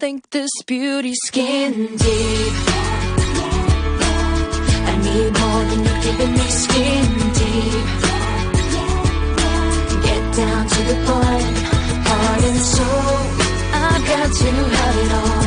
think this beauty's skin deep. I need more than you're giving me, skin deep. Get down to the point, heart and soul. I've got to have it all.